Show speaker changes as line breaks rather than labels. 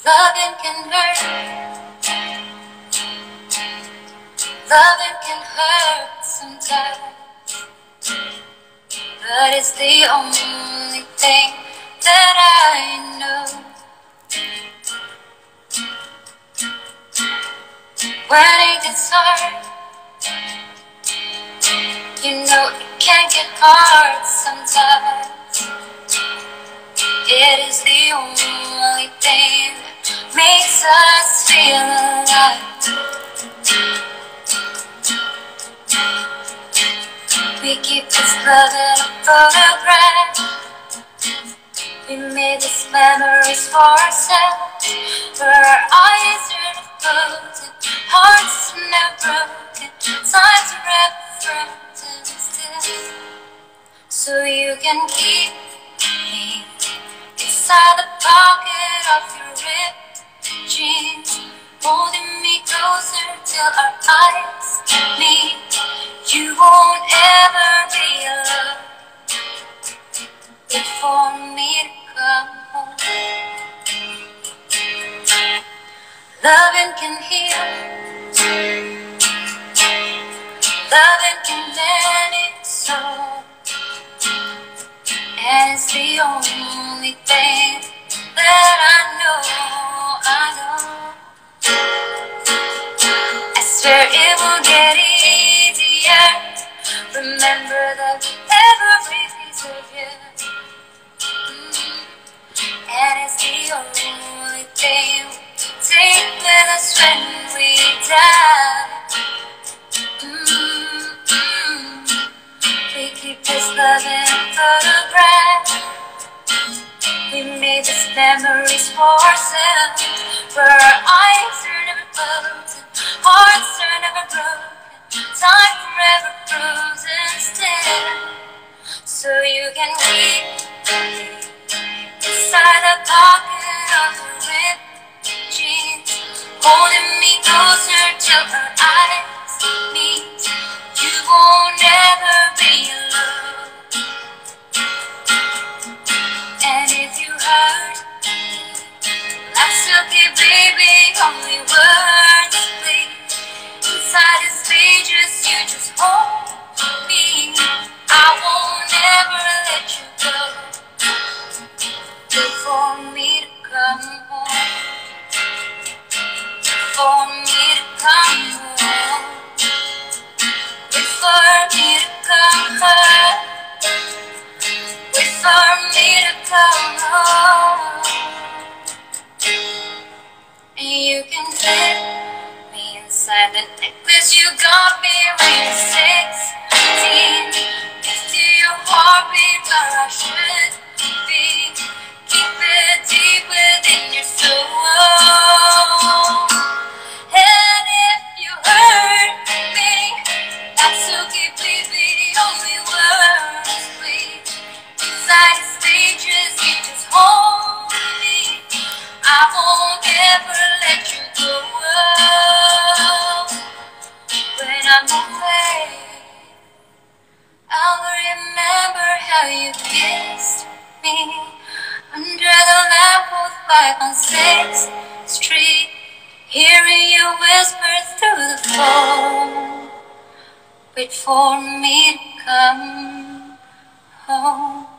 Loving can hurt, loving can hurt sometimes, but it's the only thing that I know. When it gets hard, you know it can get hard sometimes. It is the only thing that makes us feel alive. We keep this love in a photograph. We made these memories for ourselves, where our eyes are closed and hearts are never broken, times are ever frozen still. So you can keep me inside the pocket of your ripped jeans, holding me closer till our eyes meet. You won't ever be alone. Wait for me to come home. Loving can heal, loving can mend its soul, and it's the only thing that I know. I swear it will get easier. Remember that every piece of you, and it's the only thing we take with us when we die. We keep this love in a photograph. We made these memories for ourselves, where our eyes are never closed and hearts are never broken, time forever frozen still. So you can keep inside the pocket of your ripped jeans, holding me closer till our eyes meet. You won't ever be alone. And if you hurt, that's okay, baby. Only words, please. Inside these pages, you just hold me. I won't ever let you go. Wait for me to come home. Wait for me to come home. Wait for me to come home. Wait for me to come home. And you can fit me inside the necklace you got me when you're 16. Next to your heartbeat where I should be. Keep it deep within your soul. And if you hurt me, that's okay, baby. Only words, please. Inside the stages, you just hold me. I won't ever let you go. When I'm away, I'll remember how you kissed me under the lamppost light on 6th Street, hearing you whisper through the phone. Wait for me to come home.